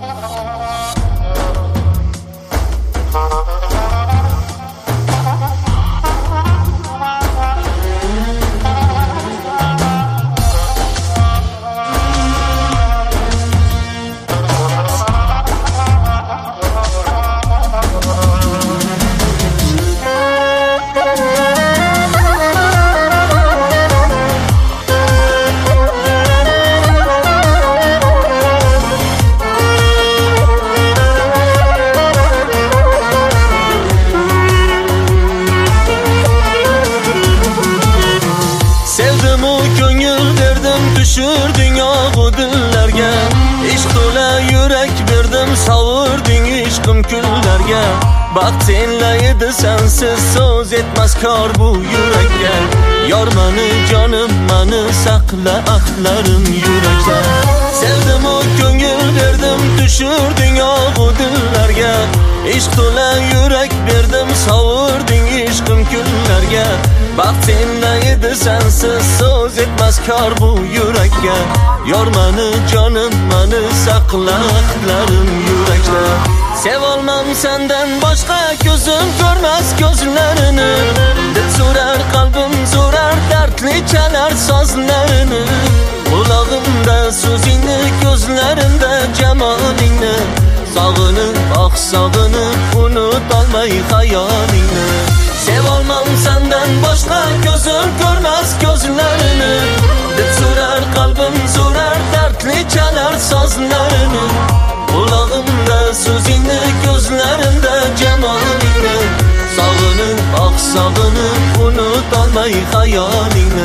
Sevdim o ko'ngil berdim düşürdün yağı dillerge. İşq to'la yürek berdim savurding ishqim kunlarga. Baxt senlaydi sensiz so'z etmas kor bu yurakka. Yor mani jonim mani saqla aqlarim yurakda. Sevdim o ko'ngil berdim düşürdün yağı dillerge. İşq to'la yürek berdim savurding ishqim kunlarga. Baxt senlaydi sensiz so'z etmas kor bu yurakka. Yor mani jonim mani saqla aqlarim yurakda. Sevolmam senden başka gözüm görmez gözlerini. Dil so'rar qalbim so'rar dertli çalar sozlarini. Qulog'imda so'zingni ko'zlarimda jamolingni. Sog'inib sog'inib unutolmay xayolingni. Sevolmam senden başka gözüm görmez gözlerini. Dil so'rar qalbim so'rar dertli çalar sozlarini. Qulog'imda so'zingni ko'zlarimda jamolingni. Sog'inib sog'inib unutolmay xayolingni.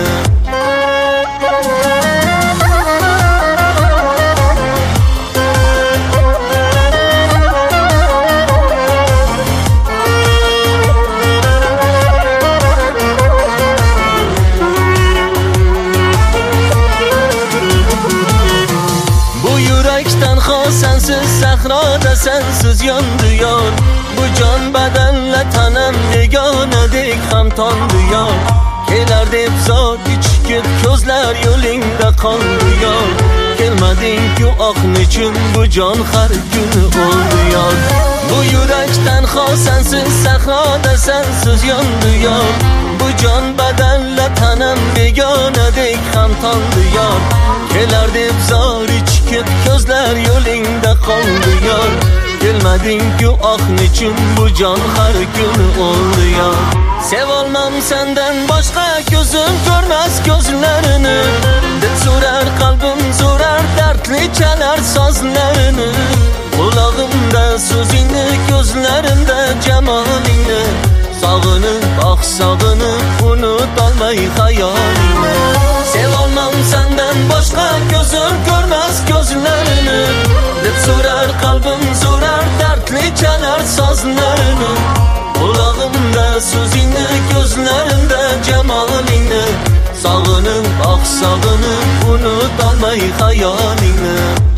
Sensiz sahroda sensiz yandı yar. Bu can bedenle tanım yeganedek ham tandı yar. Keler deb zor ichkib ko'zlar yo'lingda qoldi yar. Kelmading ku oq nechun bu jon har kuni o'ldi yar. Bu yurakdan xos sensiz sahroda sensiz yandı yar. Bu can bedenle tanım yeganedek ham tandı yar. Keler deb zor ichkib ko'zlar yo'lingda qoldi yar. Kelmading ku oq nechun bu jon har kuni o'ldi yar. Sevolmam senden başka gözüm görmez gözlerini. Dil so'rar qalbim so'rar dertli çalar sozlarini. Qulog'imda so'zingni ko'zlarimda jamolingni. Sog'inib sog'inib unutolmay xayolingni. Sevolmam senden başka gözüm görmez gözlerini. Dil so'rar qalbim so'rar dertli çalar sozlarini. Qulog'imda so'zingni ko'zlarimda jamolingni. Sog'inib sog'inib unutolmay xayolingni.